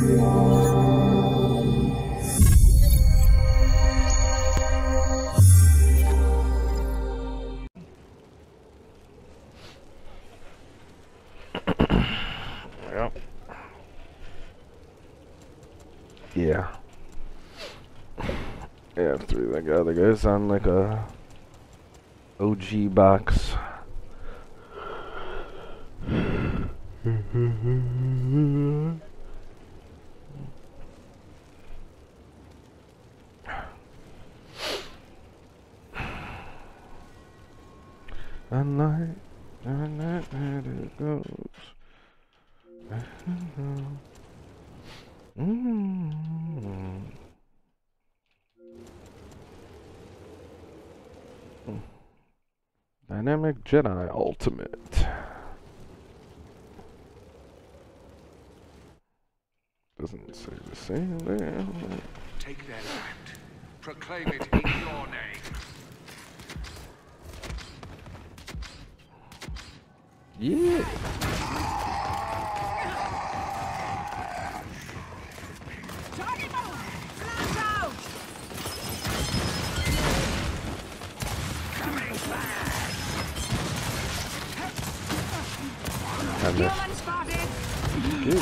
Yep. Yeah. Yeah, after that guy, the guy's on like a OG box. Unlike it goes. Dynamic Jedi Ultimate. Doesn't say the same there. Take their land. Proclaim it in your name. Yeah. I missed. Good.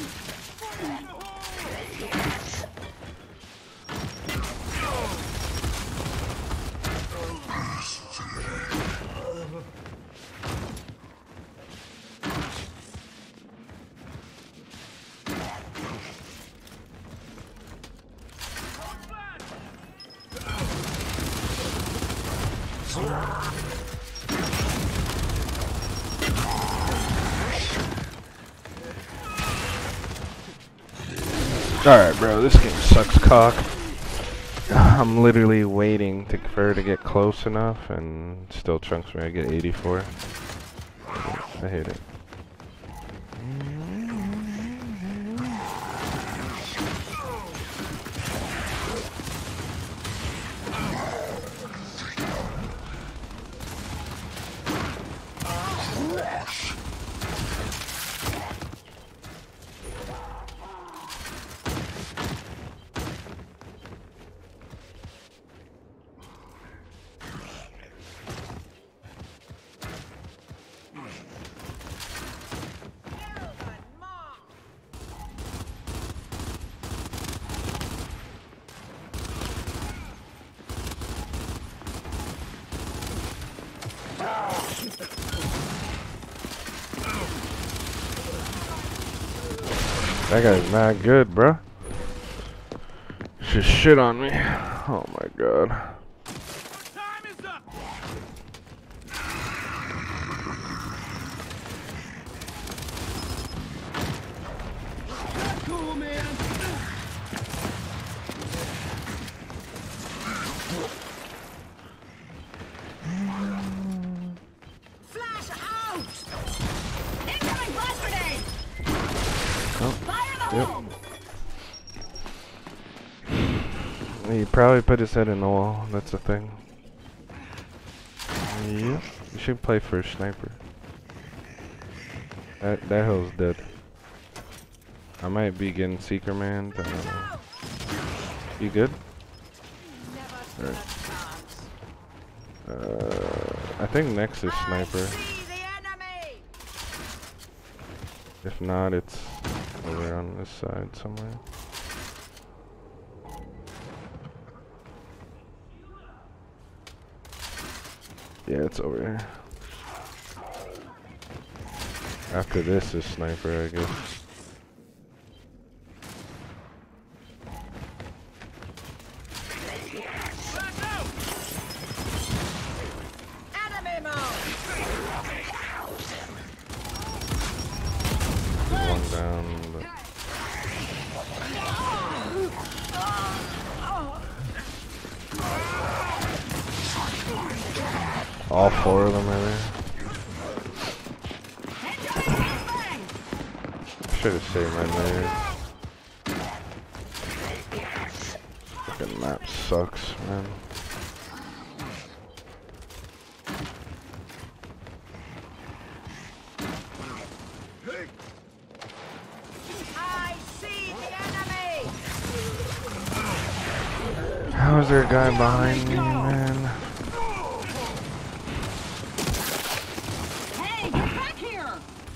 Alright, bro, this game sucks cock. I'm literally waiting for her to get close enough and still chunks me. I get 84. I hate it. That guy's not good, bro. Just shit on me. Oh my god. Time is up. Cool, man. Flash out! Incoming blast grenade! Yep. He probably put his head in the wall. That's the thing. Yep. You should play for a sniper. That hill's dead. I might be getting Seeker Man. I don't know. You good? Alright. I think next is sniper. If not, it's over on this side somewhere. Yeah, it's over here. After this is sniper, I guess. One down. But all four of them are there. Should have saved my layers. Fucking map sucks, man. I see the How is there a guy behind me, man? Hey, get back here!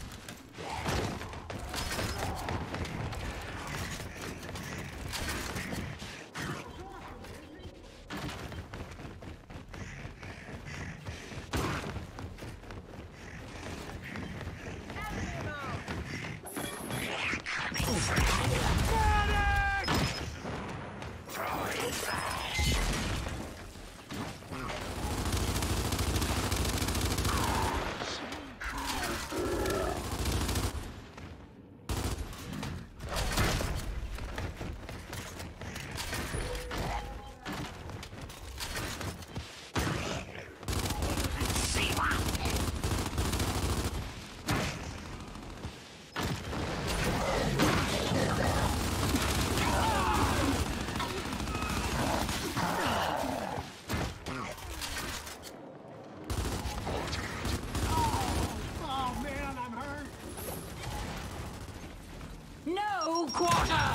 No quarter!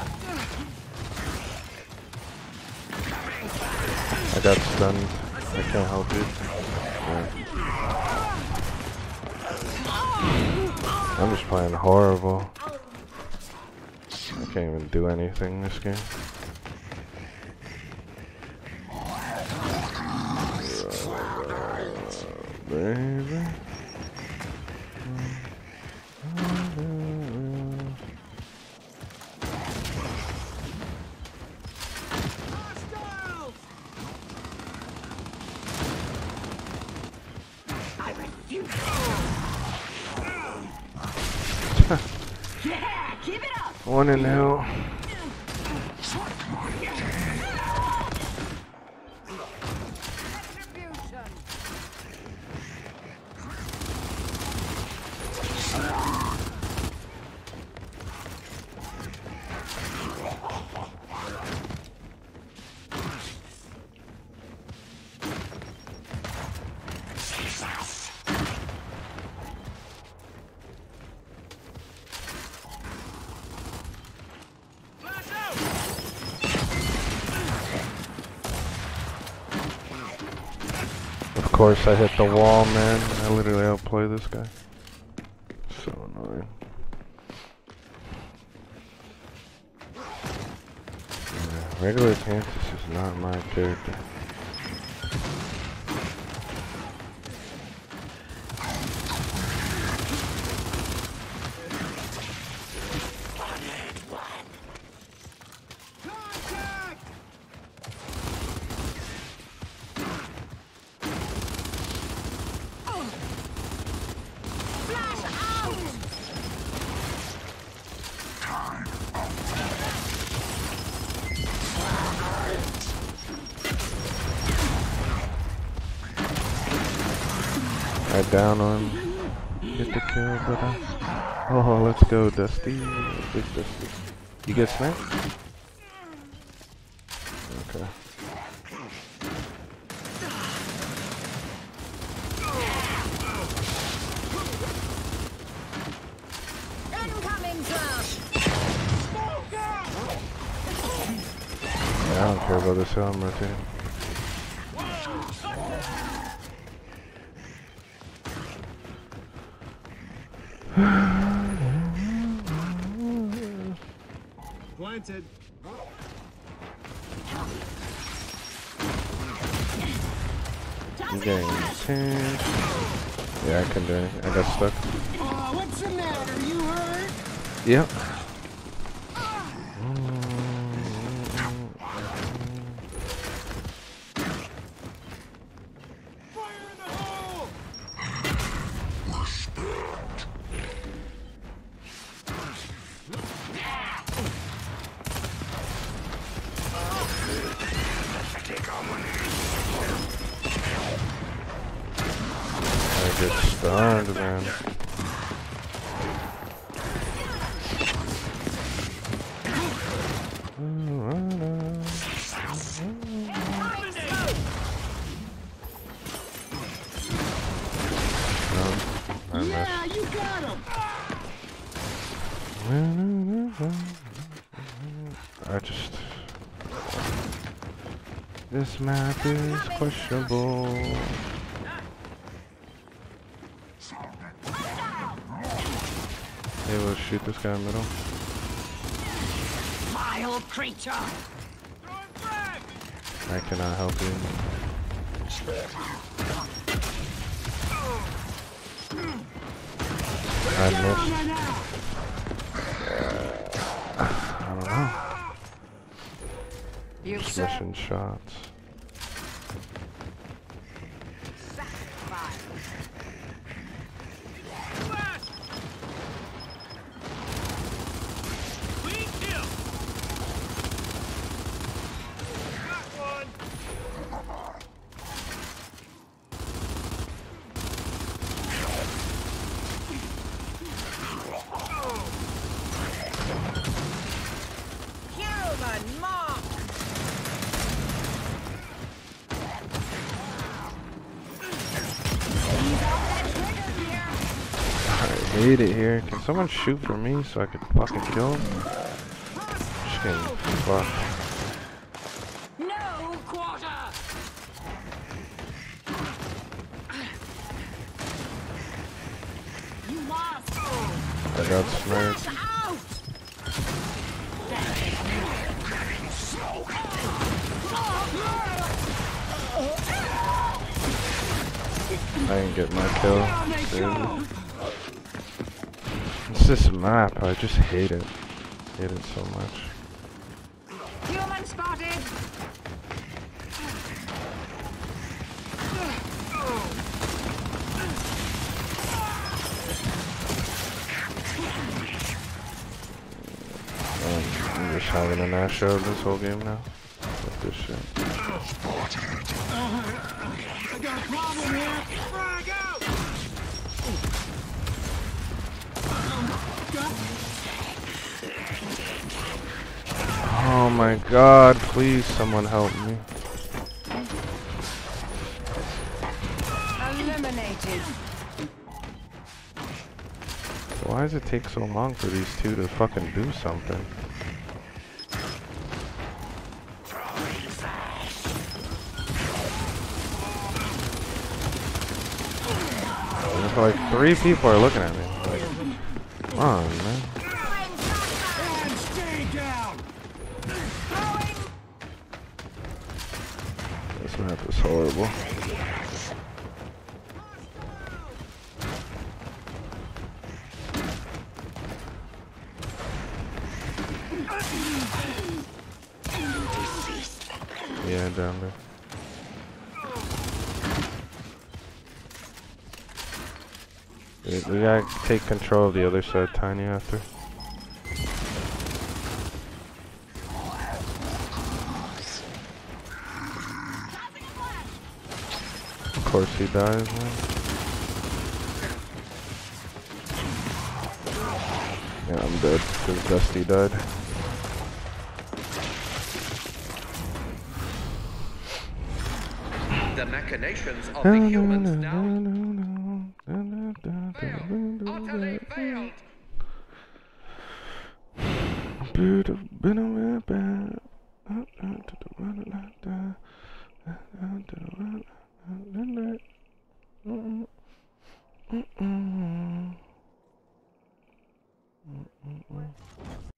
I got stunned. I can't help it. Yeah. I'm just playing horrible. I can't even do anything this game. Baby. Yeah, keep it up! 1-0. Retribution! Of course I hit the wall, man. I literally outplay this guy. So annoying. Yeah, regular Kantus is not my character. I down on get the kill, brother. Oh, let's go, Dusty. Big Dusty. You get sniped? Okay. Incoming flash! Yeah, I don't care about this hill, I'm rotating. Planted. I'm getting 10. Yeah, I couldn't do anything. I got stuck. What's the matter? You hurt? Yep. Fire in the hole! I get stunned, man. Yeah, you got him! This map is questionable. Hey, we'll shoot this guy in the middle. Vile creature! I cannot help you. I missed. I don't know. Just missing shots. Human mark! I hate it here. Can someone shoot for me so I could fucking kill him? Just getting fucked. No quarter! You lost! I got sniped. Out! I didn't get my kill. Dude. It's this map. I just hate it. Hate it so much. Human spotted! I'm just having a nice show this whole game now. With this shit. I got a problem here. Frag out! Oh my god, please someone help me. Eliminated. Why does it take so long for these two to fucking do something? There's like 3 people are looking at me. Like, come on, man. And stay down! This map is horrible. Yeah, down there. We gotta take control of the other side, Tiny, after. Of course he dies, man. Yeah, I'm dead, because Dusty died. The machinations of the humans now. Utterly failed.